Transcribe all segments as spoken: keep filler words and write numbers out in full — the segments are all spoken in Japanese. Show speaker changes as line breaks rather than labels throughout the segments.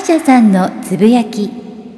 医者さんのつぶやき。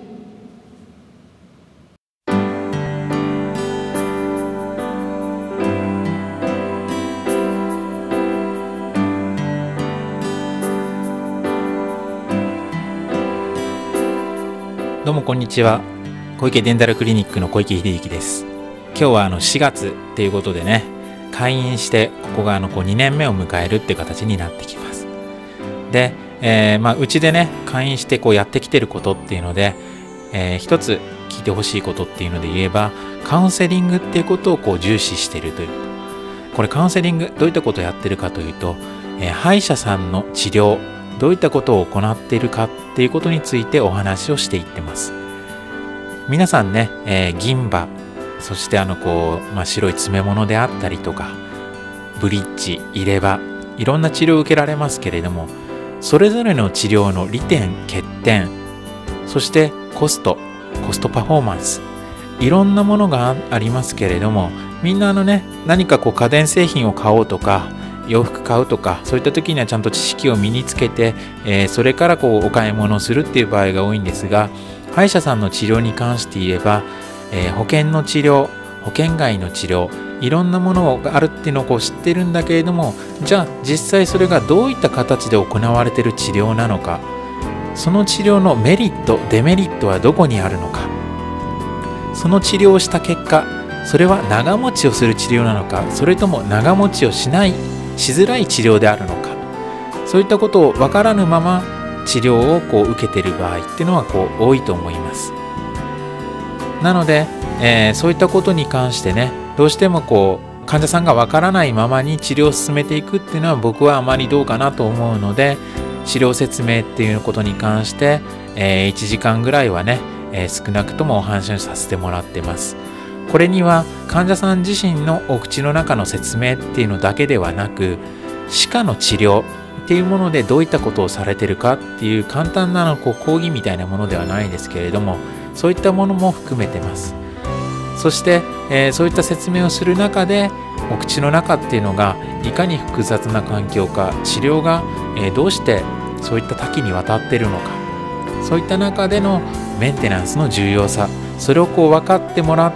どうもこんにちは。小池デンタルクリニックの小池秀幸です。今日はあのしがつっていうことでね、開院してここがあのこうにねんめを迎えるっていう形になってきます。で、えー、まあうちでね開院してこうやってきてることっていうので、えー、一つ聞いてほしいことっていうので言えば、カウンセリングっていうことをこう重視しているという。これカウンセリングどういったことをやってるかというと、えー、歯医者さんの治療どういったことを行っているかっていうことについてお話をしていってます。皆さんね、えー、銀歯、そしてあのこう、まあ、白い詰め物であったりとか、ブリッジ、入れ歯、いろんな治療を受けられますけれども、それぞれの治療の利点、欠点、そしてコスト、コストパフォーマンス、いろんなものがありますけれども、みんなあのね、何かこう家電製品を買おうとか、洋服買うとか、そういった時にはちゃんと知識を身につけて、えー、それからこうお買い物をするっていう場合が多いんですが、歯医者さんの治療に関して言えば、えー、保険の治療、保険外の治療、いろんなものがあるっていうのをこう知ってるんだけれども、じゃあ実際それがどういった形で行われている治療なのか、その治療のメリット、デメリットはどこにあるのか、その治療をした結果、それは長持ちをする治療なのか、それとも長持ちをしないしづらい治療であるのか、そういったことを分からぬまま治療をこう受けている場合っていうのはこう多いと思います。なので、えー、そういったことに関してね、どうしてもこう患者さんが分からないままに治療を進めていくっていうのは僕はあまりどうかなと思うので、治療説明っていうことに関して、えー、いちじかんぐらいはね、えー、少なくともお話をさせてもらってます。これには患者さん自身のお口の中の説明っていうのだけではなく、歯科の治療っていうものでどういったことをされてるかっていう簡単なこう講義みたいなものではないですけれども、そういったものも含めてます。そして、えー、そういった説明をする中で、お口の中っていうのがいかに複雑な環境か、治療が、えー、どうしてそういった多岐にわたっているのか、そういった中でのメンテナンスの重要さ、それをこう分かってもらって、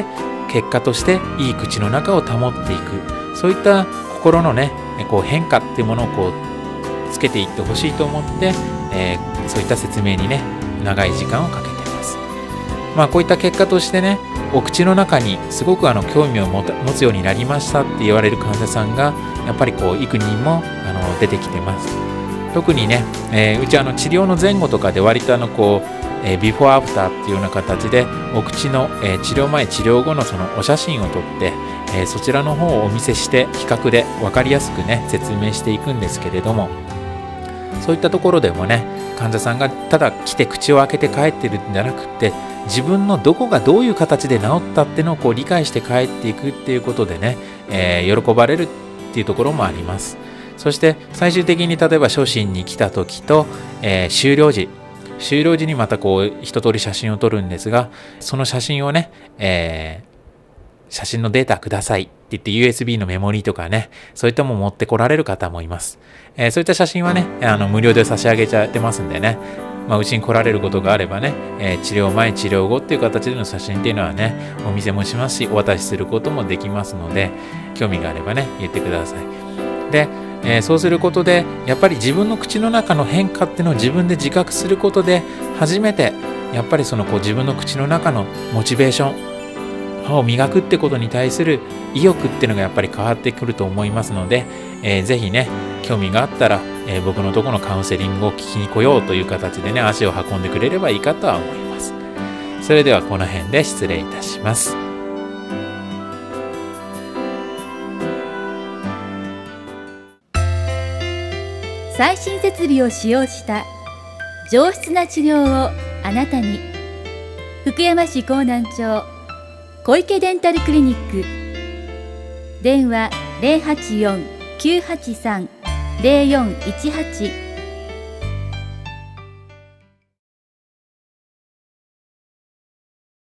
結果としていい口の中を保っていく、そういった心のねこう変化っていうものをこうつけていってほしいと思って、えー、そういった説明にね長い時間をかけています。まあこういった結果としてね、お口の中にすごくあの興味を持つようになりましたって言われる患者さんがやっぱりこう幾人もあの出てきてます。特にね、えー、うちあの治療の前後とかで割とあのこうえー、ビフォーアフターっていうような形でお口の、えー、治療前治療後のそのお写真を撮って、えー、そちらの方をお見せして比較で分かりやすくね説明していくんですけれども、そういったところでもね、患者さんがただ来て口を開けて帰ってるんじゃなくって、自分のどこがどういう形で治ったっていうのをこう理解して帰っていくっていうことでね、えー、喜ばれるっていうところもあります。そして最終的に例えば初診に来た時と、えー、終了時終了時にまたこう一通り写真を撮るんですが、その写真をね、えー、写真のデータくださいって言って ユーエスビー のメモリーとかね、そういったもの持ってこられる方もいます。えー、そういった写真はね、あの無料で差し上げちゃってますんでね、まあ、うちに来られることがあればね、えー、治療前治療後っていう形での写真っていうのはね、お見せもしますし、お渡しすることもできますので、興味があればね言ってください。でえー、そうすることでやっぱり自分の口の中の変化っていうのを自分で自覚することで、初めてやっぱりそのこう自分の口の中のモチベーション、歯を磨くってことに対する意欲っていうのがやっぱり変わってくると思いますので、えー、ぜひね興味があったら、えー、僕のところのカウンセリングを聞きに来ようという形でね足を運んでくれればいいかとは思います。それではこの辺で失礼いたします。
最新設備を使用した上質な治療をあなたに。福山市江南町小池デンタルクリニック。電話 ゼロはちよん きゅうはちさん ゼロよんいちはち